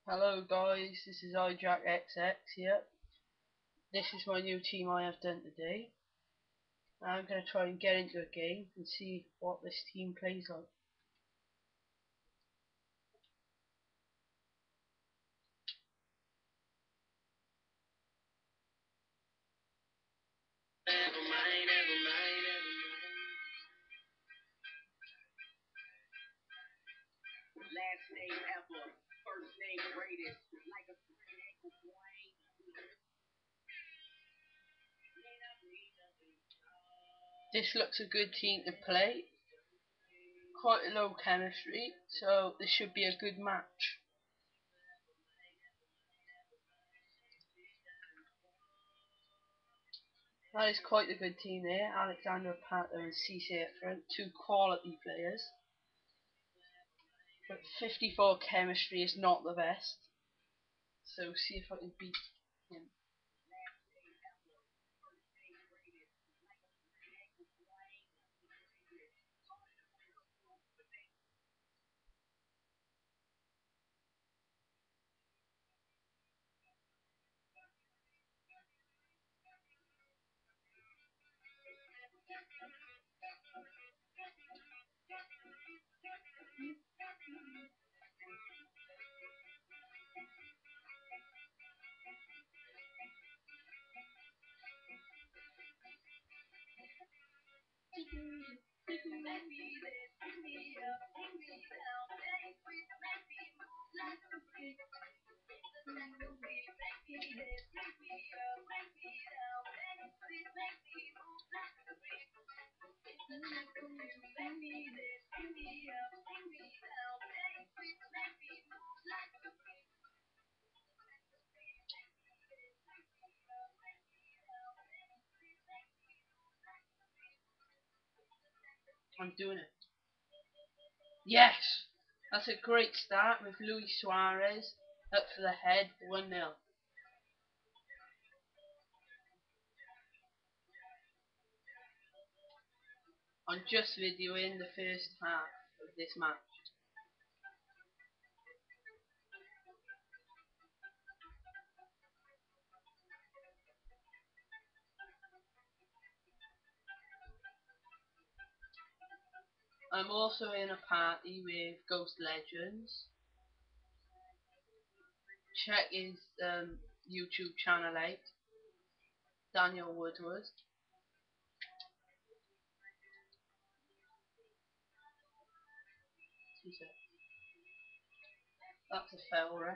Hello guys, this is iJackXX here. This is my new team I have done today. I'm going to try and get into a game and see what this team plays like. This looks a good team to play. Quite a low chemistry, so this should be a good match. That is quite a good team there. Alexander Pato and Cisse up front, two quality players. But 54 chemistry is not the best. So see if I can beat him. I'm doing it. Yes! That's a great start with Luis Suarez up for the head, 1-0. I'm just videoing the first half of this match. I'm also in a party with Ghost Legends. Check his YouTube channel out, Daniel Woodward. That's a foul rush.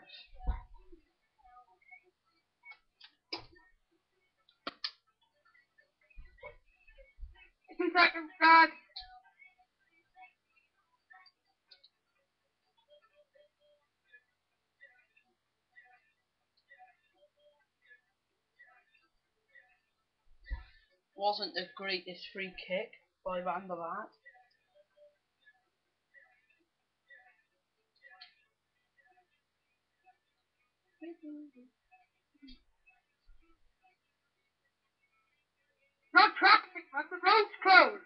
Wasn't the greatest free kick by Van der Vaart. No traffic, but the road's closed.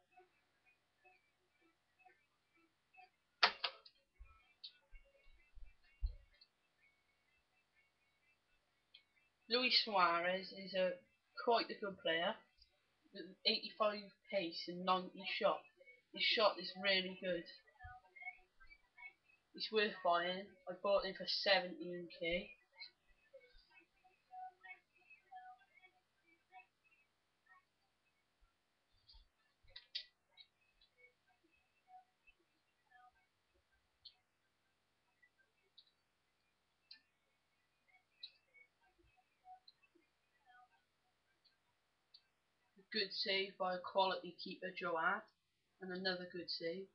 Luis Suarez is quite a good player. With 85 pace and 90 shot. His shot is really good. It's worth buying. I bought him for 17k. Good save by a quality keeper, Joat, and another good save.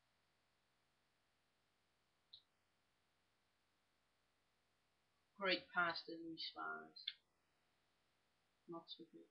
Great pass to Luis Suarez. Not so good.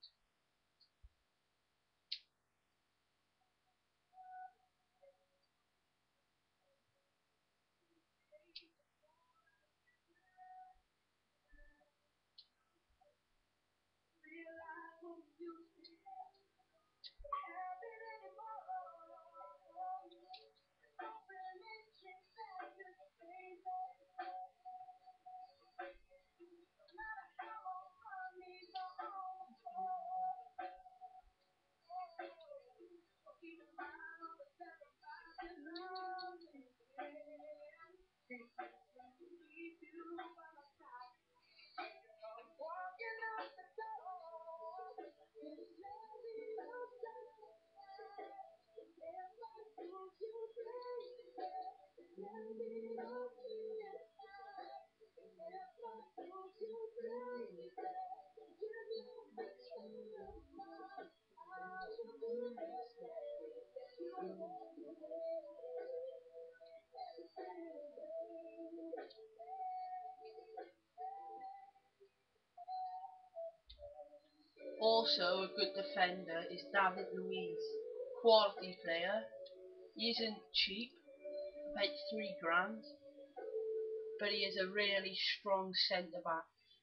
Also, a good defender is David Luiz, quality player. He isn't cheap, about 3 grand, but he is a really strong centre back.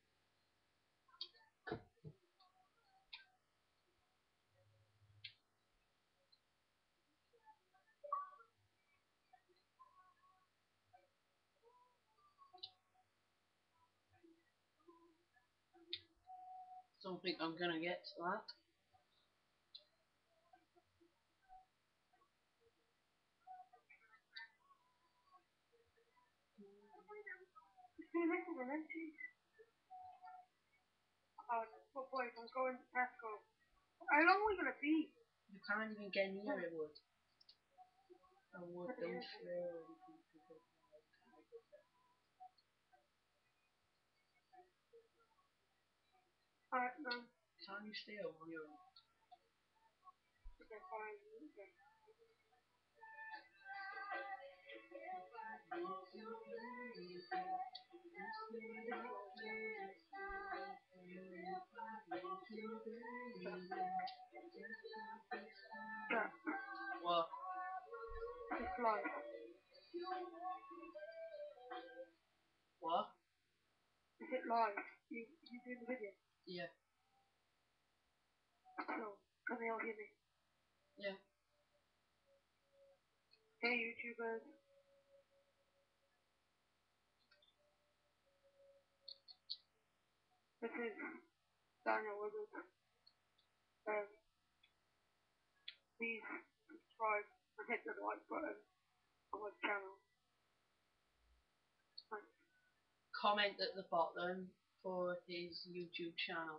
Don't think I'm gonna get to that. See, this is an empty. Oh, boys, I'm going to Tesco. How long are we gonna be? You can't even get near it, Wood. Oh, Wood, don't swear. Alright, no. Can you stay over here? Okay, fine. Okay. Yeah, What? it's live. What? Is it live? You doing the video? Yeah. So, can they all hear me? Yeah. Hey, YouTubers. This is Daniel Withers. Please subscribe and hit the like button on my channel. Thanks. Comment at the bottom for his YouTube channel.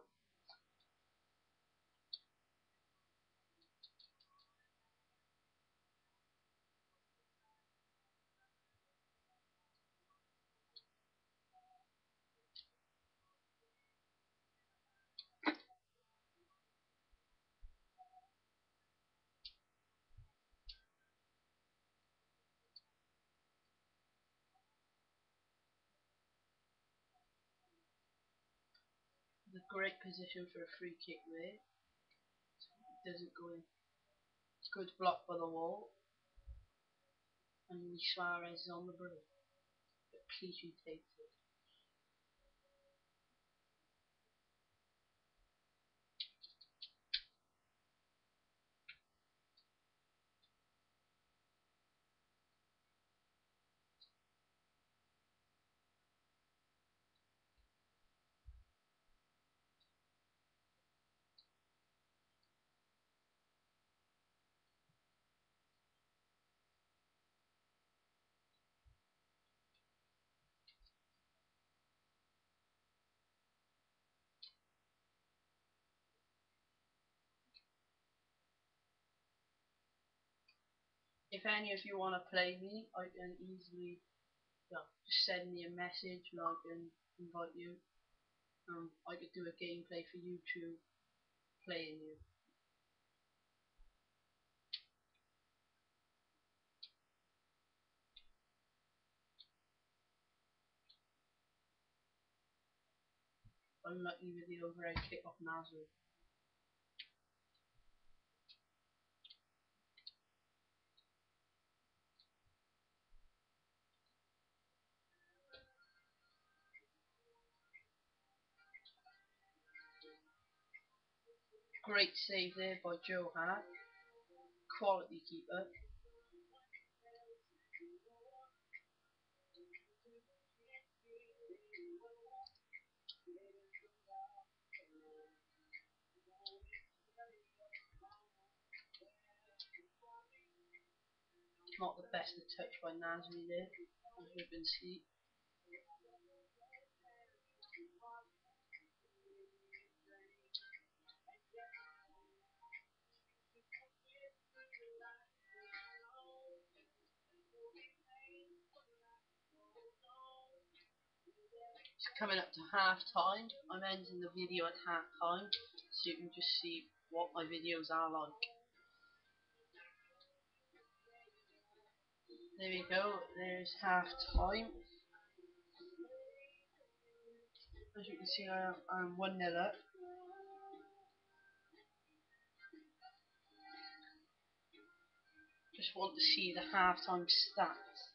The great position for a free kick there. Doesn't go in. Good block by the wall. And Luis Suarez is on the break. But Clichy takes it. If any of you want to play me, I can easily just send me a message and I can invite you. I could do a gameplay for YouTube playing you. Unlucky with the overhead kick off Nasri. Great save there by Joe Hart. Quality keeper. Not the best of touch by Nasri there. as you can see. It's coming up to half time. I'm ending the video at half time so you can just see what my videos are like. There we go, there's half time. As you can see, I'm 1-0 up. Just want to see the halftime stats.